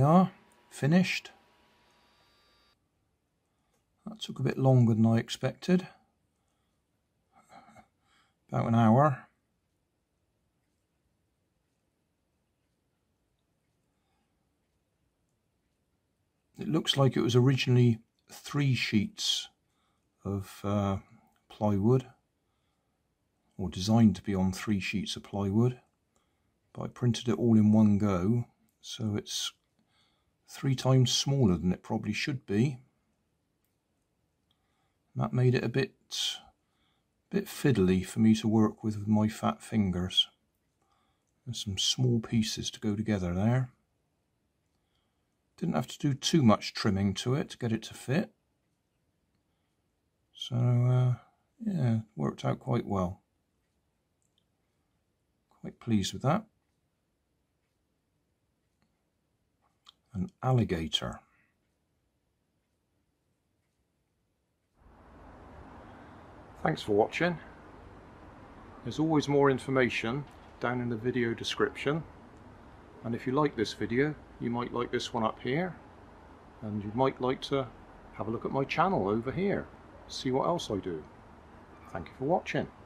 are, finished. That took a bit longer than I expected, about an hour. It looks like it was originally 3 sheets of plywood, or designed to be on 3 sheets of plywood, but I printed it all in one go, so it's 3 times smaller than it probably should be. That made it a bit fiddly for me to work with my fat fingers. There's some small pieces to go together there. Didn't have to do too much trimming to it to get it to fit. So yeah, worked out quite well. Quite pleased with that. An alligator. Thanks for watching. There's always more information down in the video description, and if you like this video you might like this one up here, and you might like to have a look at my channel over here, see what else I do. Thank you for watching.